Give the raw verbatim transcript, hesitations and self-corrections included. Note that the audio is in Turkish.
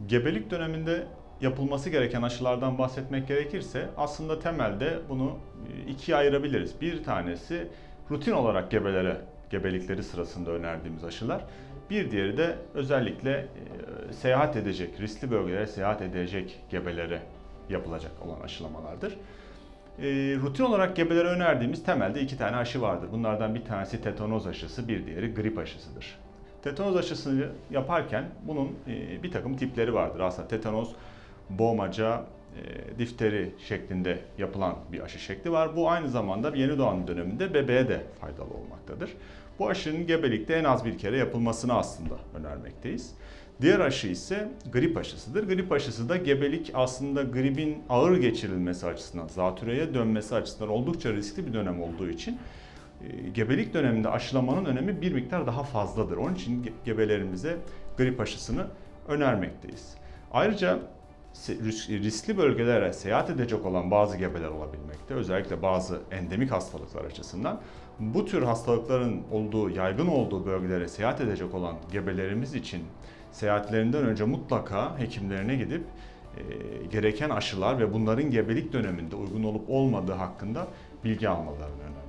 Gebelik döneminde yapılması gereken aşılardan bahsetmek gerekirse aslında temelde bunu ikiye ayırabiliriz. Bir tanesi rutin olarak gebelere, gebelikleri sırasında önerdiğimiz aşılar. Bir diğeri de özellikle e, seyahat edecek, riskli bölgelere seyahat edecek gebelere yapılacak olan aşılamalardır. E, rutin olarak gebelere önerdiğimiz temelde iki tane aşı vardır. Bunlardan bir tanesi tetanoz aşısı, bir diğeri grip aşısıdır. Tetanoz aşısını yaparken bunun e, bir takım tipleri vardır. Aslında tetanoz, boğmaca, e, difteri şeklinde yapılan bir aşı şekli var. Bu aynı zamanda yeni doğan döneminde bebeğe de faydalı olmaktadır. Bu aşının gebelikte en az bir kere yapılmasını aslında önermekteyiz. Diğer aşı ise grip aşısıdır. Grip aşısı da gebelik aslında gripin ağır geçirilmesi açısından, zatürreye dönmesi açısından oldukça riskli bir dönem olduğu için gebelik döneminde aşılamanın önemi bir miktar daha fazladır. Onun için gebelerimize grip aşısını önermekteyiz. Ayrıca riskli bölgelere seyahat edecek olan bazı gebeler olabilmekte. Özellikle bazı endemik hastalıklar açısından. Bu tür hastalıkların olduğu, yaygın olduğu bölgelere seyahat edecek olan gebelerimiz için seyahatlerinden önce mutlaka hekimlerine gidip e, gereken aşılar ve bunların gebelik döneminde uygun olup olmadığı hakkında bilgi almalarını öneriyoruz.